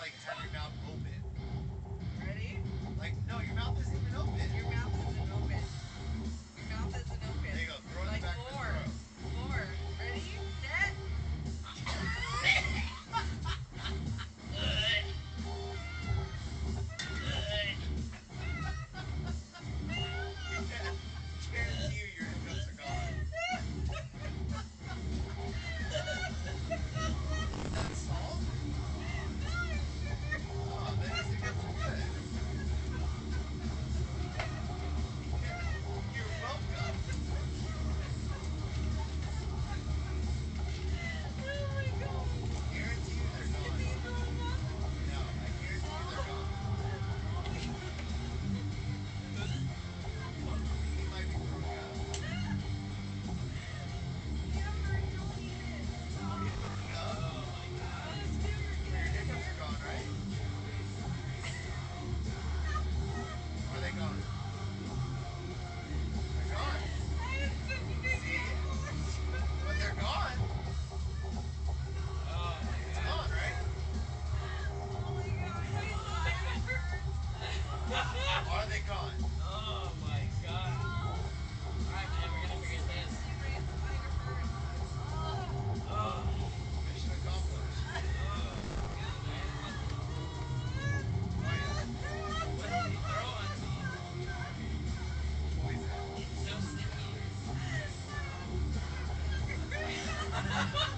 like have your mouth open. Ready? Like, no, your mouth isn't even open. Your mouth isn't open. Your mouth isn't open. There you go. Throw it in Like the back four. of his throat. Four. Ready? Set. Guarantee you your hiccups are gone. Is that salt? Oh, then his hiccups are good. You're welcome. Oh my god. Guarantee you they're gone. Is he throwing up? No, I guarantee you they're gone. He might be throwing up. Amber, don't eat it. What are you throwing up? Let's give her But your hiccups are gone, right? Are they gone? They're gone. I have such a big See? apple. But they're gone. Oh my It's god. gone, right? Oh my god, my side hurts. Are they gone? Oh my god. Alright man, we're gonna forget this. My side hurts. Oh. Oh. Mission accomplished. Oh. Oh, yeah. What did he throw on me? Poison. It's so sticky.